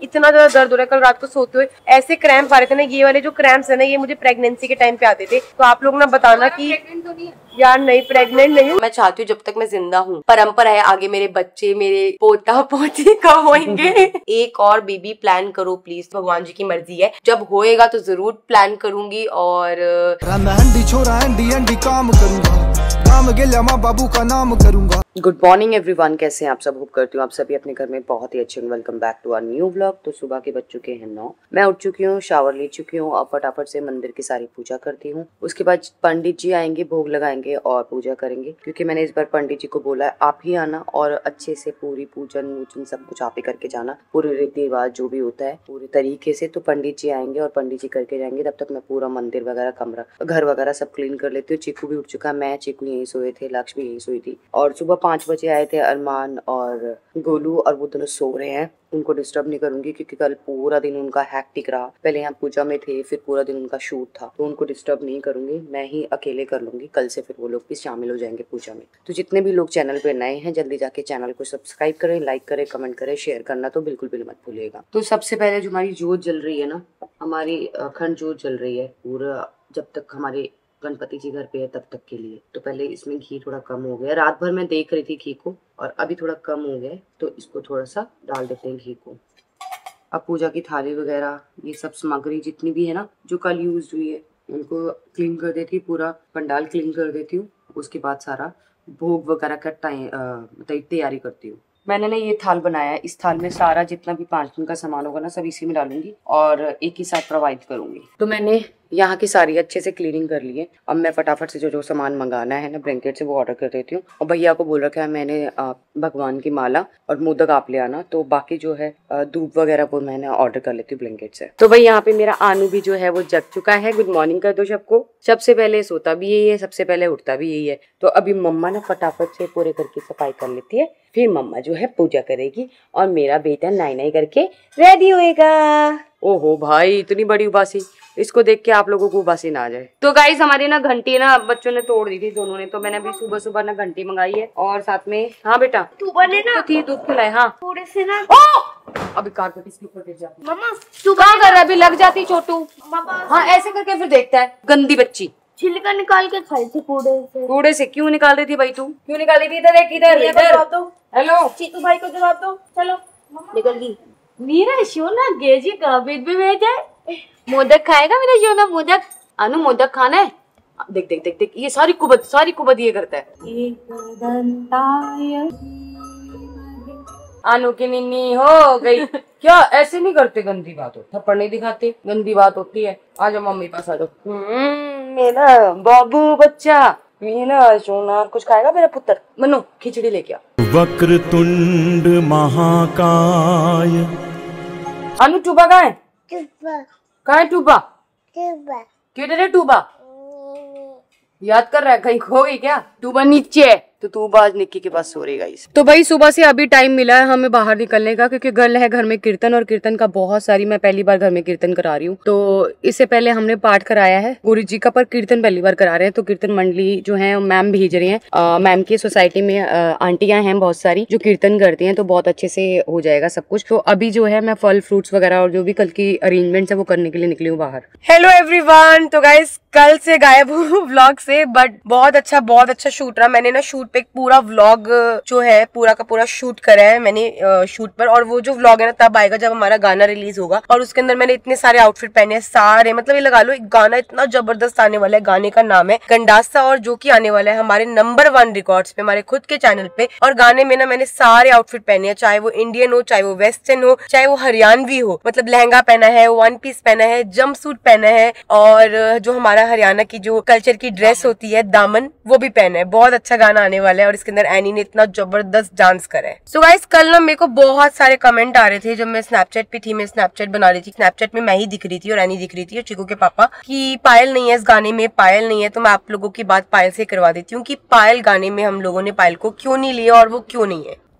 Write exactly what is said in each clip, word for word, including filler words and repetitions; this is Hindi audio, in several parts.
इतना ज्यादा दर्द हो रहा है। कल रात को सोते हुए ऐसे क्रैम्प आ रहे थे ना, ये वाले जो क्रैम्प्स है ना, ये मुझे प्रेगनेंसी के टाइम पे आते थे। तो आप लोग ना बताना कि तो नहीं यार, नहीं प्रेग्नेंट नहीं हूँ मैं। चाहती हूँ जब तक मैं जिंदा हूँ, परंपरा है आगे मेरे बच्चे, मेरे पोता पोती कब होंगे। एक और बेबी प्लान करो प्लीज, भगवान जी की मर्जी है, जब होएगा तो जरूर प्लान करूंगी। और छोरा अंडी अंडी काम करूंगा, काम गेल्या माँ बाबू का नाम करूंगा। गुड मॉर्निंग एवरीवन, कैसे हैं आप सब? होप करती हूँ आप सभी अपने घर में बहुत ही अच्छे। Welcome back to our new vlog. तो सुबह के बज चुके हैं नौ, मैं उठ चुकी हूँ, शावर ले चुकी हूँ और फटाफट से मंदिर की सारी पूजा करती हूँ। उसके बाद पंडित जी आएंगे, भोग लगाएंगे और पूजा करेंगे, क्योंकि मैंने इस बार पंडित जी को बोला है आप ही आना और अच्छे से पूरी पूजन वूजन सब कुछ आप ही करके जाना, पूरे रीति रिवाज जो भी होता है पूरे तरीके से। तो पंडित जी आएंगे और पंडित जी करके जाएंगे, तब तक मैं पूरा मंदिर वगैरह, कमरा, घर वगैरह सब क्लीन कर लेती हूँ। चीकू भी उठ चुका है, मैं, चीकू यहीं सोए थे, लक्ष्मी यहीं सोई थी। और सुबह पाँच बजे आए थे अरमान और गोलू, और वो दोनों सो रहे हैं। उनको डिस्टर्ब नहीं करूंगी क्योंकि कल पूरा दिन उनका हैक्टिक रहा। पहले यहाँ पूजा में थे, फिर पूरा दिन उनका शूट था, तो उनको डिस्टर्ब नहीं करूंगी, मैं ही अकेले कर लूंगी। कल से फिर वो लोग भी शामिल हो जाएंगे पूजा में। तो जितने भी लोग चैनल पे नए हैं, जल्दी जाके चैनल को सब्सक्राइब करें, लाइक करें, कमेंट करें, शेयर करना तो बिल्कुल भी मत भूलिएगा। तो सबसे पहले जो हमारी जोत जल रही है ना, हमारी अखंड जोत जल रही है पूरा, जब तक हमारे गणपति जी घर पे है तब तक के लिए। तो पहले इसमें घी थोड़ा कम हो गया, रात भर मैं देख रही थी घी को, और अभी थोड़ा कम हो गया, तो इसको थोड़ा सा डाल देते हैं घी को। अब पूजा की थाली वगैरह ये सब सामग्री जितनी भी है ना जो कल यूज हुई है, उनको क्लीन कर देती हूँ, पूरा पंडाल क्लीन कर देती हूँ। उसके बाद सारा भोग वगैरह का टाइम मतलब तैयारी करती हूँ। मैंने ना ये थाल बनाया है, इस थाल में सारा जितना भी पाँच दिन का सामान होगा ना सब इसी में डालूंगी और एक ही साथ प्रोवाइड करूंगी। तो मैंने यहाँ की सारी अच्छे से क्लीनिंग कर ली है। अब मैं फटाफट से जो जो सामान मंगाना है ना ब्लैंकेट से, वो ऑर्डर कर देती हूँ। और भैया को बोल रखा है मैंने भगवान की माला और मोदक आप ले आना, तो बाकी जो है धूप वगैरह वो मैंने ऑर्डर कर लेती हूँ ब्लैंकेट से। तो भाई यहाँ पे मेरा आनू भी जो है वो जग चुका है। गुड मॉर्निंग कर दो सबको। सबसे पहले सोता भी यही है, सबसे पहले उठता भी यही है। तो अभी मम्मा ना फटाफट से पूरे घर की सफाई कर लेती है, फिर मम्मा जो है पूजा करेगी और मेरा बेटा नाई नाई करके रेडी होएगा। ओहो भाई, इतनी बड़ी उबासी, इसको देख के आप लोगों को उबासी ना आ जाए। तो गाइस हमारी ना घंटी ना बच्चों ने तोड़ दी थी दोनों ने, तो मैंने अभी सुबह सुबह ना घंटी मंगाई है और साथ में, हाँ बेटा तू बने ना तो थी दूध खिलाए। हाँ थोड़े से ना, अभी कारपेट इसके ऊपर गिर जाती। मम्मा तू क्या कर रहा है? अभी लग जाती छोटू। हाँ ऐसे करके फिर देखता है, गंदी बच्ची। छिलका निकाल के खाई थी कूड़े से। कूड़े से क्यों निकाल रही थी भाई? तू क्यों निकाल रही थी? इधर एक, इधर इधर। हेलो चीतू भाई को जवाब दो। चलो निकल गई। मेरा सोना गेजी का बीच भी भेज है। मोदक खाएगा मेरा सोना? मोदक अनु मोदक खाना है। देख देख देख देख, ये सारी कुबत सारी कुबत ये करता है। अनु की निन्नी हो गई। क्या ऐसे नहीं करते, गंदी बात हो, थप्पड़ नहीं दिखाते, गंदी बात होती है। आ जाओ मम्मी पास आ जाओ। मेरा बाबू बच्चा, मेरा सोना। कुछ खाएगा मेरा पुत्र? मनु खिचड़ी लेके आ। वक्रतुंड महाकाय। अनु टूबा कहाँ है? कहाँ है टूबा? किधर है टूबा? याद कर रहा है, कहीं खो गई क्या? टूबा नीचे है, तो टूबा आज निक्की के पास सो रही गाइस। तो भाई सुबह से अभी टाइम मिला है हमें बाहर निकलने का, क्योंकि घर है घर में कीर्तन, और कीर्तन का बहुत सारी, मैं पहली बार घर में कीर्तन करा रही हूँ। तो इससे पहले हमने पाठ कराया है गुरु जी का, पर कीर्तन पहली बार करा रहे हैं। तो कीर्तन मंडली जो है मैम भेज रही है, मैम की सोसाइटी में आंटियां हैं बहुत सारी जो कीर्तन करती हैं, तो बहुत अच्छे से हो जाएगा सब कुछ। तो अभी जो है मैं फल फ्रूट्स वगैरह और जो भी कल की अरेंजमेंट है वो करने के लिए निकली हूँ बाहर। Hello everyone. तो गाइस कल से गायब हूँ व्लॉग से, बट बहुत अच्छा बहुत अच्छा शूट रहा। मैंने ना शूट पे एक पूरा व्लॉग जो है पूरा का पूरा शूट करा है मैंने शूट पर, और वो जो व्लॉग है ना तब आएगा जब हमारा गाना रिलीज होगा। और उसके अंदर मैंने इतने सारे आउटफिट पहने हैं, सारे मतलब ये लगा लो एक गाना इतना जबरदस्त आने वाला है। गाने का नाम है गंडासा, और जो कि आने वाला है हमारे नंबर वन रिकॉर्ड्स पे, हमारे खुद के चैनल पे। और गाने में ना मैंने सारे आउटफिट पहने हैं, चाहे वो इंडियन हो, चाहे वो वेस्टर्न हो, चाहे वो हरियाणवी हो। मतलब लहंगा पहना है, वन पीस पहना है, जंप सूट पहना है, और जो हमारा हरियाणा की जो कल्चर की ड्रेस होती है दामन, वो भी पहना है। बहुत अच्छा गाना आने वाला है, और इसके अंदर एनी ने इतना जबरदस्त डांस करा है। सो गाइस कल ना मेरे को बहुत सारे कमेंट आ रहे थे जब मैं स्नैपचैट पे थी, मैं स्नैपचैट बना रही थी, स्नैपचैट में मैं ही दिख रही थी और एनी दिख रही थी और चिकू के पापा, कि पायल नहीं है इस गाने में, पायल नहीं है। तो मैं आप लोगों की बात पायल से करवा देती हूँ कि पायल गाने में हम लोगों ने पायल को क्यों नहीं लिया और वो क्यों नहीं है।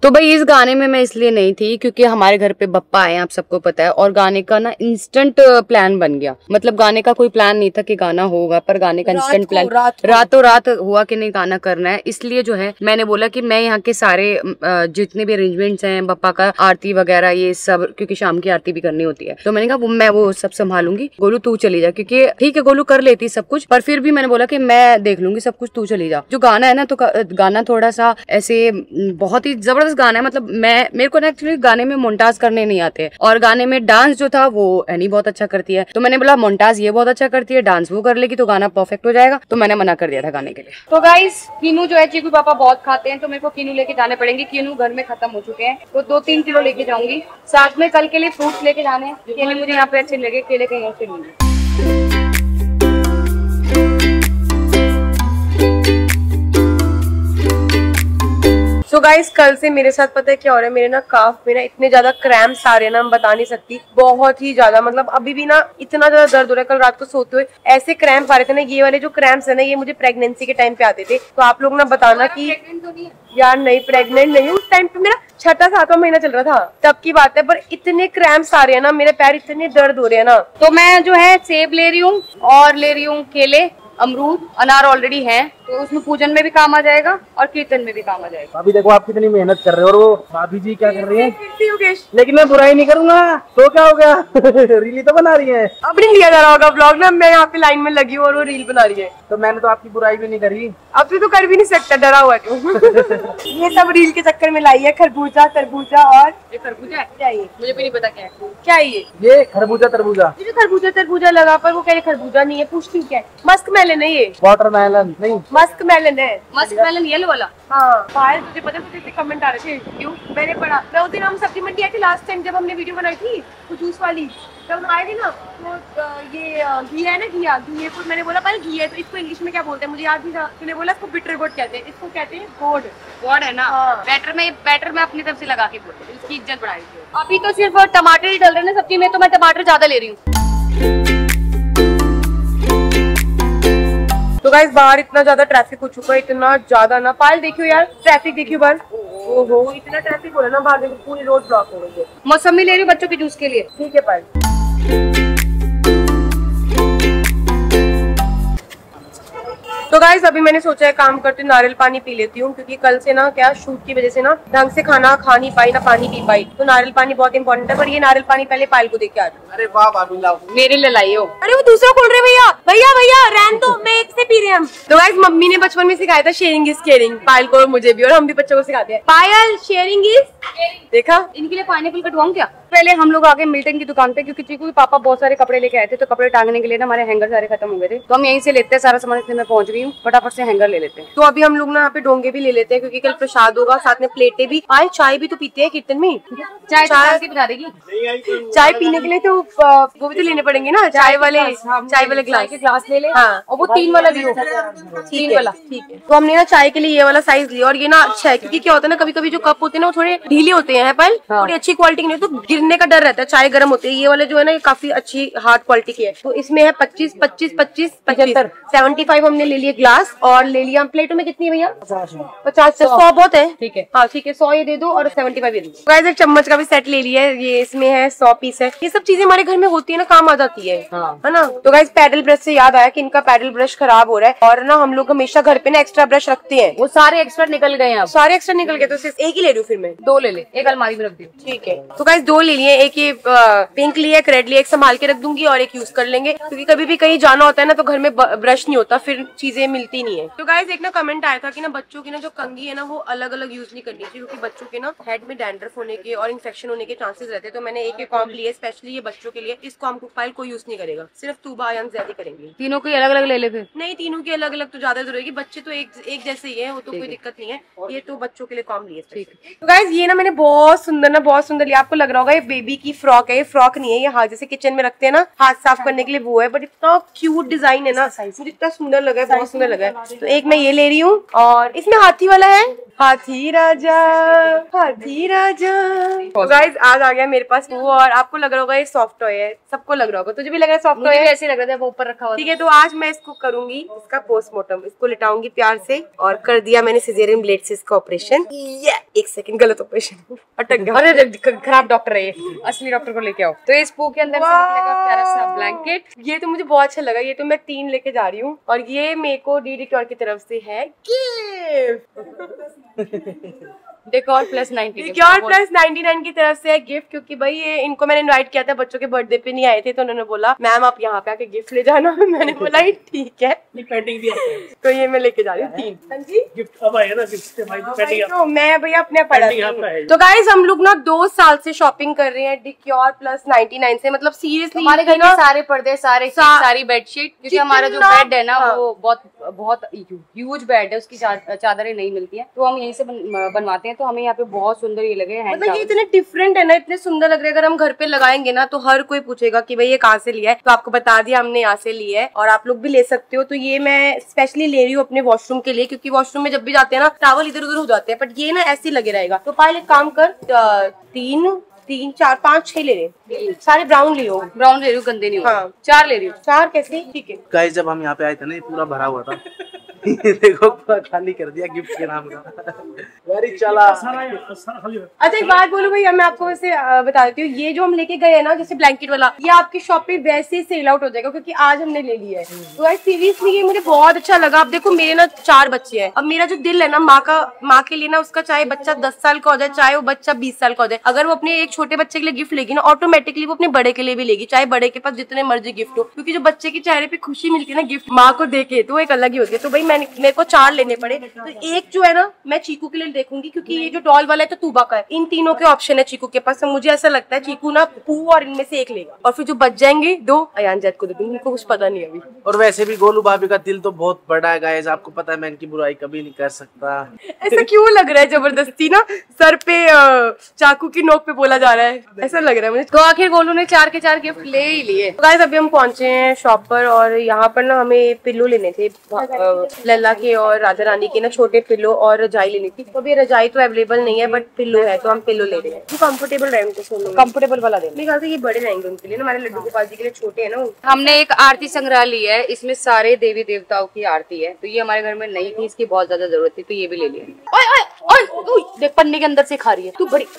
तो भाई इस गाने में मैं इसलिए नहीं थी क्योंकि हमारे घर पे बप्पा आए, आप सबको पता है, और गाने का ना इंस्टेंट प्लान बन गया। मतलब गाने का कोई प्लान नहीं था कि गाना होगा, पर गाने का इंस्टेंट प्लान रातों रात हुआ कि नहीं गाना करना है। इसलिए जो है मैंने बोला कि मैं यहाँ के सारे जितने भी अरेंजमेंट्स हैं, बप्पा का आरती वगैरह ये सब, क्योंकि शाम की आरती भी करनी होती है, तो मैंने कहा मैं वो सब संभालूंगी, गोलू तू चली जा। क्योंकि ठीक है गोलू कर लेती सब कुछ, पर फिर भी मैंने बोला कि मैं देख लूंगी सब कुछ, तू चली जा। जो गाना है ना, तो गाना थोड़ा सा ऐसे बहुत ही जबरदस्त गाना है। मतलब मैं मेरे को ना एक्चुअली गाने में मोन्टाज करने नहीं आते, और गाने में डांस जो था वो एनी बहुत अच्छा करती है, तो मैंने बोला मोन्टाज ये बहुत अच्छा करती है, डांस वो कर लेगी तो गाना परफेक्ट हो जाएगा, तो मैंने मना कर दिया था गाने के लिए। तो गाइस कीनू जो है चीकू पापा बहुत खाते हैं, तो मेरे को कीनू लेके जाने पड़ेंगे। कीनू घर में खत्म हो चुके हैं, तो दो तीन किलो लेके जाऊंगी। साथ में कल के लिए फ्रूट्स लेके जाने हैं, केले मुझे यहाँ पे अच्छे लगे, केले कहीं और से नहीं। सो so गाइस कल से मेरे साथ पता है क्या हो रहा है, मेरे ना काफ में ना इतने ज्यादा क्रैम्प्स आ रहे हैं ना, हम बता नहीं सकती, बहुत ही ज्यादा। मतलब अभी भी ना इतना ज्यादा दर्द हो रहा है। कल रात को सोते हुए ऐसे क्रैम्प आ रहे थे ना, ये वाले जो क्रैम्प्स है ना, ये मुझे प्रेगनेंसी के टाइम पे आते थे। तो आप लोग ना बताना कि यार नहीं प्रेग्नेंट नहीं, उस टाइम पे मेरा छठा सातवां महीना चल रहा था, तब की बात है। पर इतने क्रैम्प्स आ रहे हैं ना, मेरे पैर इतने दर्द हो रहे हैं ना। तो मैं जो है सेब ले रही हूँ और ले रही हूँ केले, अमरूद, अनार ऑलरेडी है, तो उसमें पूजन में भी काम आ जाएगा और कीर्तन में भी काम आ जाएगा। अभी देखो आप कितनी मेहनत कर रहे हो, और वो भाभी जी क्या कर रही हैं? योगेश, लेकिन मैं बुराई नहीं करूंगा, तो क्या हो गया? रील तो बना रही है। अब नहीं लिया जा रहा होगा ब्लॉग ना, मैं यहाँ पे लाइन में लगी हूँ और वो रील बना रही है। तो मैंने तो आपकी बुराई भी नहीं करी। अब तो कर भी नहीं सकता, डरा हुआ क्यों? ये सब रील के चक्कर में लाई है। खरबूजा तरबूजा, और ये खरबूजा है क्या ये? मुझे भी नहीं पता क्या है। क्या है ये? ये खरबूजा तरबूजा, ये जो खरबूजा तरबूजा लगा, पर वो कह रहे खरबूजा नहीं है। पूछती हूँ क्या है? मस्क मेलन है ये। वाटरमेलन नहीं, मस्क मेलन है। मस्क मेलन येलो वाला। हाँ पायल, तुझे पता है मुझे कमेंट आ रहे थे क्यों? मैंने पढ़ा, मैं उस दिन हम सब्जी मंडी आए थे लास्ट टाइम जब हमने वीडियो बनाई थी वो जूस वाली, जब हम आए थे ना, तो ये घी है ना, घिया घी, मैंने बोला पहले घी है तो इसको इंग्लिश में क्या बोलते हैं मुझे याद नहीं था। तूने बोला इसको बिटर गोड कहते हैं, इसको कहते हैं गोड। गोड है ना। हाँ। बैटर में बैटर में अपनी तरफ से लगा के बोलते हैं, इसकी इज्जत बढ़ाई थी। अभी तो सिर्फ टमाटर ही डल रहे हैं ना सब्जी में, तो मैं टमाटर ज्यादा ले रही हूँ। तो गाइस बाहर इतना ज्यादा ट्रैफिक हो चुका है, इतना ज्यादा ना। पायल देखियो यार, ट्रैफिक देखियो बाहर, ओहो इतना ट्रैफिक हो रहा है ना बाहर, देखो पूरी रोड ब्लॉक हो गई है। मौसमी ले रही हूँ बच्चों के जूस के लिए। ठीक है पायल। तो गाइस अभी मैंने सोचा है काम करते नारियल पानी पी लेती हूँ, क्योंकि कल से ना क्या शूट की वजह से ना ढंग से खाना खा नहीं पाई, ना पानी पी पाई, तो नारियल पानी बहुत इंपॉर्टेंट है। पर ये नारियल पानी पहले पायल को देके आ जाओ। अरे वाह भाभी लाओ, मेरे लिए लाई हो। अरे वो दूसरा खोल रहे भैया, भैया भैया रहन दो, मैं एक से पी रहे हैं हम। तो गाइस मम्मी ने बचपन में सिखाया था शेयरिंग इज केयरिंग, पायल को और मुझे भी, और हम भी बच्चों को सिखाते हैं। पायल शेयरिंग इज, देखा इनके लिए पाइनएप्पल कटवाऊं क्या? पहले हम लोग आगे मिल्टन की दुकान पे, क्योंकि चीकू के पापा बहुत सारे कपड़े लेके आए थे, तो कपड़े टांगने के लिए ना हमारे हैंगर सारे खत्म हो गए थे, तो हम यहीं से लेते हैं सारा सामान। इसलिए मैं पहुंच गई हूँ, फटाफट से हैंगर ले लेते हैं। तो अभी हम लोग ना यहाँ पे डोंगे भी ले लेते हैं, क्योंकि कल प्रसाद होगा, साथ में प्लेटें भी। पायल चाय भी तो पीते हैं कीर्तन में, चाय चाय बता देगी। चाय पीने के लिए तो वो भी तो लेने पड़ेंगे ना, चाय वाले चाय वाले ग्लास के ग्लास ले ले। हाँ, और वो तीन वाला भी हो, तीन वाला ठीक है। तो हमने ना चाय के लिए ये वाला साइज लिया, और ये ना अच्छा है, क्योंकि क्या होता है ना, कभी कभी जो कप होते हैं ना वो थोड़े ढीले होते हैं, पर थोड़ी अच्छी क्वालिटी नहीं, तो गिरने का डर रहता है, चाय गर्म होती है। ये वाले जो है ना, ये काफी अच्छी हार्ड क्वालिटी की है। तो इसमें है पच्चीस पच्चीस पच्चीस पचहत्तर सेवेंटी फाइव हमने ले लिए ग्लास, और ले लिया प्लेटों में कितनी भैया? पचास से सौ बहुत है। ठीक है, हाँ ठीक है, सौ ये दे दो और सेवेंटी फाइव ये दे दो। गाइस एक चम्मच का भी सेट ले लिया है, ये इसमें है सौ पीस है। ये सब चीजें हमारे घर में होती है ना, काम आ जाती है, है ना। तो गाइस पैडल ब्रश से याद आया कि इनका पैडल ब्रश खराब हो रहा है, और ना हम लोग हमेशा घर पे ना एक्स्ट्रा ब्रश रखते हैं। वो सारे एक्स्ट्रा निकल गए हैं, सारे एक्स्ट्रा निकल गए, तो सिर्फ एक ही ले लूं फिर मैं? दो ले ले, एक अलमारी में रख दी। ठीक है, तो गाइस दो ले लिए, एक ये पिंक लिया, एक रेड लिया, एक संभाल के रख दूंगी और एक यूज कर लेंगे, क्योंकि कभी भी कहीं जाना होता है ना, तो घर में ब्रश नहीं होता, फिर चीजें मिलती नहीं है। तो गाइस एक ना कमेंट आया था कि ना बच्चों की ना जो कंघी है ना, वो अलग अलग यूज नहीं करनी चाहिए, क्योंकि बच्चों के ना हेड में डैंड्रफ होने के और इन्फेक्शन होने के चांसेस रहते हैं। तो मैंने एक एक कॉम्ब लिया स्पेशली ये बच्चों के लिए। इस कॉम्ब को फाइल कोई यूज नहीं करेगा, सिर्फ तूबा या ज़ैदी करेंगे। तीनों की अलग अलग ले ले फिर? नहीं, तीनों की अलग अलग तो ज्यादा जरूरी है, बच्चे तो एक एक जैसे ही है, वो तो कोई दिक्कत नहीं है। ये तो बच्चों के लिए कॉम्ब लिए। तो गाइस ये ना मैंने बहुत सुंदर ना बहुत सुंदर लिया, आपको लग रहा होगा ये बेबी की फ्रॉक है, ये फ्रॉक नहीं है, ये हाथ जैसे किचन में रखते हैं ना हाथ साफ करने के लिए वो है, बट इतना क्यूट डिजाइन है ना, मुझे इतना सुंदर लगा है, बहुत सुंदर लगा है। तो एक मैं ये ले रही हूँ और इसमें हाथी वाला है, हाथी राजा हाथी राजा। गाइस आज आ गया मेरे पास वो, और आपको लग रहा होगा ये सॉफ्ट टॉय है, सबको लग रहा होगा, तुझे भी लग रहा है सॉफ्ट टॉय है, ऐसे लग रहा था वो ऊपर रखा हुआ। ठीक है, तो आज मैं इसको करूंगी इसका पोस्टमार्टम, इसको लिटाऊंगी प्यार से, और कर दिया मैंने सिजेरियन ब्लेड से इसका ऑपरेशन। एक सेकंड, गलत ऑपरेशन, अटक गया। अरे खराब डॉक्टर है ये, असली डॉक्टर को लेके आओ। तो इस पू के अंदर से निकलेगा प्यारा सा ब्लैंकेट। ये तो मुझे बहुत अच्छा लगा, ये तो मैं तीन लेके जा रही हूँ, और ये मेरे को डी डी क्योर की तरफ से है gift. Decor plus ninety decor plus ninety nine की तरफ से है गिफ्ट, क्योंकि भाई ये इनको मैंने इनवाइट किया था, बच्चों के बर्थडे पे नहीं आए थे, तो उन्होंने बोला मैम आप यहाँ पे आके गिफ्ट ले जाना। मैंने बोला ही ठीक है, पेंटिंग भी आता है। तो ये मैं लेके जा रही हूँ तीन। हाँ जी, गिफ्ट अब आया ना, गिफ्ट भाई तो पेंटिंग तो मैं भैया अपने पढ़ा। तो गाइस हम लोग ना दो साल से शॉपिंग कर रहे हैं डेकोर प्लस नाइनटी नाइन से, मतलब सीरियसली हमारे घर में सारे पर्दे, सारे सा, सारी बेडशीट, क्योंकि हमारा जो बेड है ना वो बहुत बहुत ह्यूज बेड है, उसकी चादरें नहीं मिलती है, तो हम यहीं से बनवाते हैं। तो हमें यहाँ पे बहुत सुंदर ये लगे हैं, मतलब ये इतने डिफरेंट है ना, इतने सुंदर लग रहे हैं। अगर हम घर पे लगाएंगे ना तो हर कोई पूछेगा कि भाई ये कहाँ से लिया है, तो आपको बता दिया हमने यहाँ से लिया है, और आप लोग भी ले सकते हो। तो ये मैं स्पेशली ले रही हूँ अपने वॉशरूम के लिए, क्योंकि वॉशरूम में जब भी जाते हैं ना टॉवल इधर उधर हो जाते हैं, बट ये ना ऐसे लगे रहेगा। तो पहले एक काम कर, तीन तीन चार पाँच छह ले रहे, सारे ब्राउन ले लो। ब्राउन ले रही हूँ, गंदे नहीं हो। हाँ चार ले रही हूँ। चार कैसे? ठीक है गाइस, जब हम यहाँ पे आए थे ना ये पूरा भरा हुआ था। देखो पूरा खाली कर दिया गिफ्ट के नाम का। वेरी चला। अच्छा एक बात बोलूं भैया, मैं आपको वैसे बता देती हूँ, ये जो हम लेके गए हैं ना जैसे ब्लैंकेट वाला, ये आपकी शॉप पे वैसे ही सेल आउट हो जाएगा, क्योंकि आज हमने ले लिया है। तो सीरियसली ये मुझे बहुत अच्छा लगा। अब देखो मेरे ना चार बच्चे हैं, अब मेरा जो दिल है ना माँ का, माँ के लिए ना, उसका चाहे बच्चा दस साल का हो जाए, चाहे वो बच्चा बीस साल का हो जाए, अगर वो अपने एक छोटे बच्चे के लिए गिफ्ट लेगी ना, ऑटोमेटिकली वो अपने बड़े के लिए भी लेगी, चाहे बड़े के पास जितने मर्जी गिफ्ट हो, क्योंकि जो बच्चे के चेहरे पे खुशी मिलती है ना गिफ्ट माँ को देके, तो एक अलग ही होती है। तो भाई मैंने मेरे को चार लेने पड़े, तो एक जो है ना मैं चीकू के लिए देखूंगी, क्योंकि ये जो डॉल वाला है तो तूबा का है, इन तीनों के ऑप्शन है चीकू के पास। तो मुझे ऐसा लगता है चीकू ना पू और इनमें से एक लेगा, और फिर जो बच जाएंगे दो अयान जैद को दे दूंगी, उनको कुछ पता नहीं अभी। और वैसे भी गोलू भाभी का दिल तो बहुत बड़ा है गाइस, आपको पता है मैं इनकी बुराई कभी नहीं कर सकता। ऐसा क्यों लग रहा है जबरदस्ती ना सर पे चाकू की नोक पे बोला जा रहा है, ऐसा लग रहा है मुझे। तो आखिर गोलू ने चार के चार गिफ्ट ले ही लिए। गाइस अभी हम पहुंचे हैं शॉप पर, और यहाँ पर ना हमें पिल्लो लेने थे, लल्ला के और राधा रानी के ना छोटे पिल्लो, और रजाई लेनी थी। तो अभी रजाई तो अवेलेबल नहीं है, बट पिल्लो है, तो हम पिल्लो ले रहे हैं। तो कंफर्टेबल रहेंगे, कंफर्टेबल वाला दे। मेरे ख्याल से ये बड़े रहेंगे उनके लिए ना, हमारे लड्डू गोपाल जी के लिए छोटे है ना। हमने एक आरती संग्रह ली है, इसमें सारे देवी देवताओं की आरती है, तो ये हमारे घर में नहीं थी, इसकी बहुत ज्यादा जरूरत थी, तो ये भी ले लिया। ओए ओए ओए देख पन्नी के अंदर से खा रही है तू, बड़ी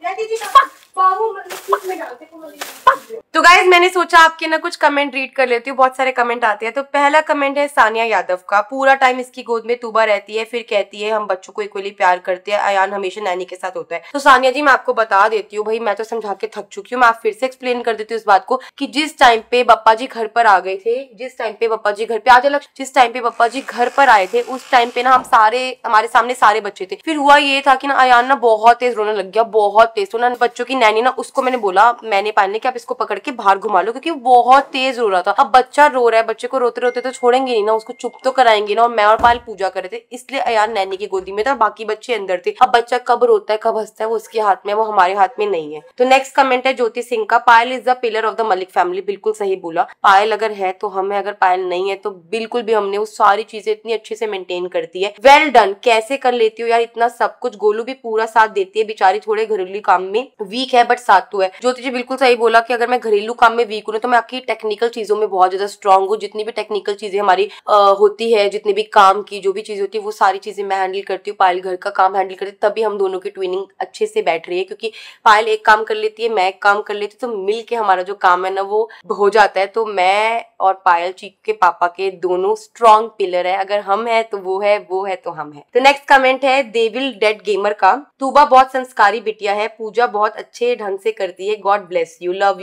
तो गाइज मैंने सोचा आपके ना कुछ कमेंट रीड कर लेती हूँ, बहुत सारे कमेंट आते हैं। तो पहला कमेंट है सानिया यादव का, पूरा टाइम इसकी गोद में तूबा रहती है, फिर कहती है हम बच्चों को इक्वली प्यार करते हैं, अयान हमेशा नैनी के साथ होता है। तो सानिया जी मैं आपको बता देती हूँ भाई, मैं तो समझा के थक चुकी हूँ, मैं आप फिर से एक्सप्लेन कर देती हूँ इस बात को, कि जिस टाइम पे पप्पा जी घर पर आ गए थे, जिस टाइम पे पप्पा जी घर पे आज अलग जिस टाइम पे पप्पा जी घर पर आए थे, उस टाइम पे ना हम सारे हमारे सामने सारे बच्चे थे। फिर हुआ ये था कि ना अयान ना बहुत तेज रोने लग गया, बहुत तेज। तो ना बच्चों की नैनी ना, उसको मैंने बोला, मैंने पालने कि आप इसको पकड़ के बाहर घुमा लो, क्योंकि बहुत तेज रो रहा था। अब बच्चा रो रहा है, बच्चे को रोते रोते तो छोड़ेंगे नहीं ना, उसको चुप तो कराएंगे ना। और मैं और पायल पूजा कर रहे थे, इसलिए अयान नैनी की गोदी में था, बाकी बच्चे अंदर थे। अब बच्चा कब रोता है कब हंसता है वो उसके हाथ में, वो हमारे हाथ में नहीं है। तो नेक्स्ट कमेंट है ज्योति सिंह का, Payal is the pillar of the Malik family. बिल्कुल सही बोला, पायल अगर है तो हम है, अगर पायल नहीं है तो बिल्कुल भी हमने वो सारी चीजें इतनी अच्छे से मेंटेन करती है। वेल डन, कैसे कर लेती हो यार इतना सब कुछ। गोलू भी पूरा साथ देती है, बेचारी थोड़े घरेलू काम में वीक है, बट साथ तो है। ज्योति जी बिल्कुल सही बोला कि अगर मैं घरेलू काम में वीक हूँ तो मैं आपकी टेक्निकल चीजों में बहुत ज्यादा स्ट्रांग हूँ। जितनी भी टेक्निकल चीजें हमारी आ, होती है, जितनी भी काम की जो भी चीजें होती है, वो सारी चीजें मैं हैंडल करती हूँ, पायल घर का काम हैंडल करती है, तभी हम दोनों की ट्विनिंग अच्छे से बैठ रही है। क्योंकि पायल एक काम कर लेती है, मैं एक काम कर लेती हूँ, तो मिल के हमारा जो काम है ना वो हो जाता है। तो मैं और पायल चीकू के पापा के दोनों स्ट्रॉन्ग पिलर है, अगर हम है तो वो है, वो है तो हम है। तो नेक्स्ट कमेंट है डेविल डेड गेमर का, तूबा बहुत संस्कारी बिटिया है, पूजा बहुत अच्छे ढंग से करती है, god bless you, love you all के।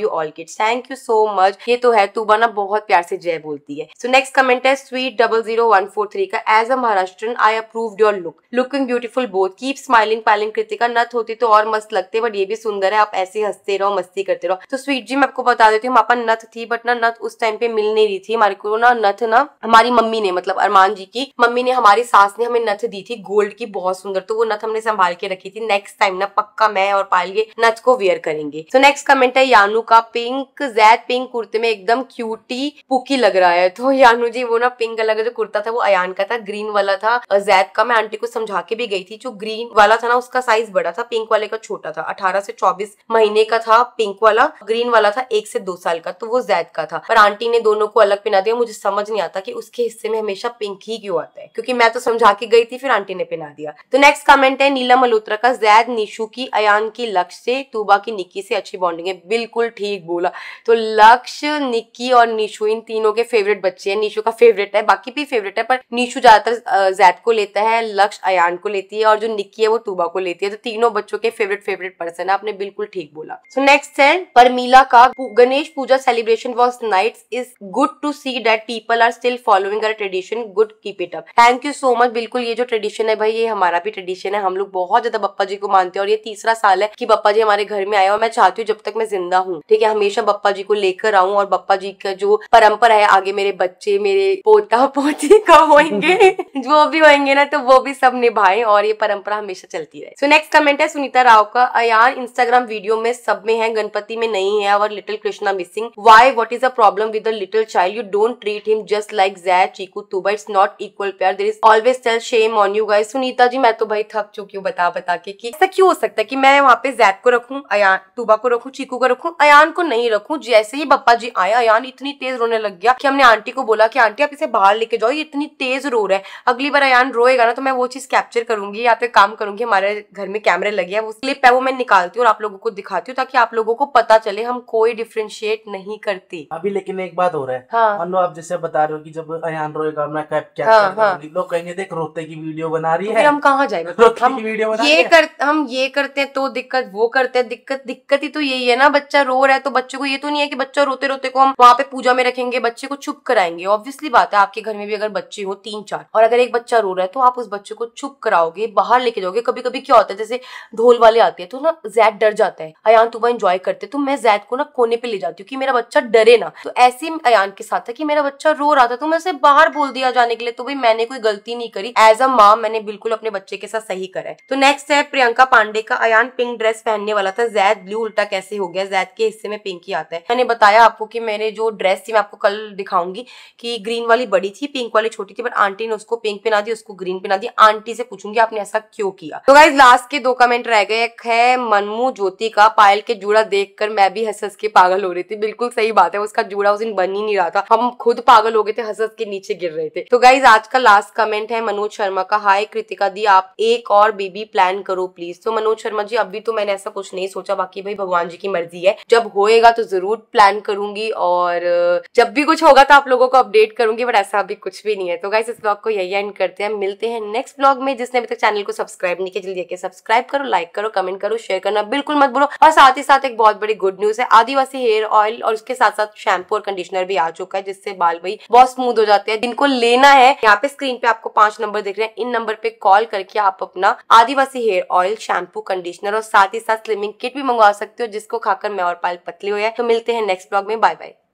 Kids. Thank you so much. ये तो है, तूबा ना बहुत प्यार से जय बोलती है। सो नेक्स्ट कमेंट है sweet double zero one four three का। As a Maharashtrian I approved your look, looking beautiful both, keep smiling पायलिंग कृतिका। नथ होती तो और मस्त लगते, बट ये भी सुंदर है, आप ऐसे हंसते रहो, मस्ती करते रहो। तो स्वीट जी मैं आपको बता देती हूँ, हमारे पास नथ थी, बट ना नथ उस टाइम पे मिल नहीं रही थी हमारे को ना। नथ ना हमारी मम्मी ने, मतलब अरमान जी की मम्मी ने, हमारी सास ने हमें नथ दी थी गोल्ड की, बहुत सुंदर। तो वो नथ हमने संभाल के रखी थी। नेक्स्ट टाइम ना पक्का मैं और पायल ये नथ को वेयर करेंगे। तो नेक्स्ट कमेंट है यानू का। पिंक जैद पिंक कुर्ते में एकदम क्यूटी पुकी लग रहा है। तो यानू जी वो ना पिंक कलर का जो कुर्ता था वो अयान का था, ग्रीन वाला था जैद का। मैं आंटी को समझा के भी गई थी, जो ग्रीन वाला था ना उसका साइज बड़ा था, पिंक वाले का छोटा था। अठारह से चौबीस महीने का था पिंक वाला, ग्रीन वाला था एक से दो साल का, तो वो जैद का था। पर आंटी ने दोनों को अलग पहना दिया। मुझे समझ नहीं आता कि उसके हिस्से में हमेशा पिंक ही क्यों आता है, क्योंकि मैं तो समझा के गई थी, फिर आंटी ने पहना दिया। तो नेक्स्ट कमेंट है नीलम मल्होत्रा का। जैद निशु की, अयान की लक्ष्य से, तूबा की निक्की से अच्छी बॉन्डिंग है। बिल्कुल ठीक बोला। तो लक्ष्य, निक्की और निशु इन तीनों के फेवरेट बच्चे हैं। निशु का फेवरेट है, बाकी भी फेवरेट है, पर निशु ज्यादातर जैद को लेता है, लक्ष्य अयान को लेती है, और जो निक्की है वो तूबा को लेती है। तो तीनों बच्चों के फेवरेट फेवरेट पर्सन है। आपने बिल्कुल ठीक बोला। सो नेक्स्ट है परमीला का। Ganesh puja celebration was nights, is good to see that people are still following our tradition, good keep it up. Thank you so much. बिल्कुल ये जो ट्रेडिशन है भाई, ये हमारा भी ट्रेडिशन है। हम लोग बहुत ज्यादा बप्पा जी को मानते हैं, और ये तीसरा साल है कि बप्पा जी हमारे घर में आए, और मैं चाहती हूँ जब तक मैं जिंदा हूँ, ठीक है, हमेशा बप्पा जी को लेकर आऊं, और बप्पा जी का जो परंपरा है आगे मेरे बच्चे, मेरे पोता पोती का होंगे जो भी होंगे ना, तो वो भी सब निभाएं, और ये परंपरा हमेशा चलती रहे। सो नेक्स्ट कमेंट है सुनीता राव का। अयान इंस्टाग्राम वीडियो में सब में है, गणपति में नहीं है, और little Krishna missing. Why, what is the problem with the little child? You don't treat him just like Zaid, Chiku, Tuba. It's not equal प्यार। There is always tell shame on you guys. Sunita ji मैं तो भाई थक चुकी हूँ बता बता के कि ऐसा क्यों हो सकता है कि मैं वहाँ पे जैद को रखूं, अयान तूबा को रखूं, चीकू को रखूं, अयान को नहीं रखूं। जैसे ही बप्पा जी आए, अयान इतनी तेज रोने लग गया कि हमने आंटी को बोला कि आंटी आप इसे बाहर लेके जाओ, ये इतनी तेज रो रहा है। अगली बार अयान रोएगा ना तो मैं वो चीज कैप्चर करूंगी, या फिर काम करूंगी, हमारे घर में कैमरे लगे हैं, वो क्लिप है वो मैं निकालती हूँ और आप लोगों को दिखाती हूँ, ताकि आप लोगों को पता चले हम कोई डिफरेंशिएट नहीं करती। अभी लेकिन एक बात हो रहा है, हाँ। अनु आप जैसे बता रहे हो कि जब अयान रोएगा मैं क्या हाँ, हाँ। लोग कहेंगे देख रोते की वीडियो बना रही तो है, फिर हम कहाँ जाए? हम वीडियो बना ये कर हम ये करते हैं तो दिक्कत, वो करते हैं दिक्कत। दिक्कत ही तो यही है ना, बच्चा रो रहा है तो बच्चे को ये तो नहीं है कि बच्चा रोते रोते को हम वहाँ पे पूजा में रखेंगे, बच्चे को चुप कराएंगे। ऑब्वियसली बात है, आपके घर में भी अगर बच्चे हो तीन चार, और अगर एक बच्चा रो रहा है तो आप उस बच्चे को चुप कराओगे, बाहर लेके जाओगे। कभी कभी क्या होता है, जैसे ढोल वाले आते हैं तो ना जैद डर जाता है, अयान तुबा एंजॉय करते, तो मैं जैद को ना कोने पे ले जाती हूँ कि मेरा बच्चा डरे ना। तो ऐसे अयान के साथ है कि मेरा बच्चा रो रहा था तो मैं उसे बाहर बोल दिया जाने के लिए, तो भाई मैंने कोई गलती नहीं करी। एज अ माँ मैंने बिल्कुल अपने बच्चे के साथ सही करा है। तो नेक्स्ट है प्रियंका पांडे का। अयान पिंक ड्रेस पहनने वाला था, जैद ब्लू, उल्टा कैसे हो गया? जैद के हिस्से में पिंक ही आता है। मैंने बताया आपको कि मेरे जो ड्रेस थी, मैं आपको कल दिखाऊंगी, कि ग्रीन वाली बड़ी थी, पिंक वाली छोटी थी, बट आंटी ने उसको पिंक पहना दी, उसको ग्रीन पहना दी। आंटी से पूछूंगी आपने ऐसा क्यों किया। तो गाइस लास्ट के दो कमेंट रह गए। एक है मनमू ज्योति का। पायल के जूड़ा देखकर मैं भी हंस हंस के पागल हो रही थी। बिल्कुल सही बात है, उसका जूड़ा उस दिन बन ही नहीं रहा था, हम खुद पागल हो गए थे, हंस हंस के नीचे गिर रहे थे। तो गाइस आज का लास्ट कमेंट है मनोज शर्मा का। हाय कृतिका दी, आप एक और बेबी प्लान करो प्लीज। तो मनोज शर्मा जी अभी तो मैंने ऐसा कुछ नहीं सोचा, बाकी भाई भगवान जी की मर्जी है, जब होएगा तो जरूर प्लान करूंगी, और जब भी कुछ होगा तो आप लोगों को अपडेट करूंगी, बट ऐसा अभी कुछ भी नहीं है। तो गाइस इस ब्लॉग को यही एंड करते हैं, मिलते हैं नेक्स्ट ब्लॉग में। जिसने अभी तक चैनल को सब्सक्राइब नहीं किया जल्दी जाके सब्सक्राइब करो, लाइक करो, कमेंट करो, शेयर करना बिल्कुल मत भूलो। और साथ ही साथ एक बहुत बड़ी गुड न्यूज है, आदिवासी हेयर ऑयल और उसके साथ साथ शैम्पू और कंडीशनर भी आ चुका है, जिससे बाल भाई बहुत स्मूथ हो जाते हैं। जिनको लेना है, यहाँ पे स्क्रीन पे आपको पांच नंबर दिख रहे हैं, इन नंबर पे कॉल करके आप अपना Adivasi hair oil, shampoo, conditioner और साथ ही साथ स्लिमिंग किट भी मंगवा सकते हो, जिसको खाकर मैं और पायल पतले हुए हैं। तो मिलते हैं नेक्स्ट ब्लॉग में, बाय बाय।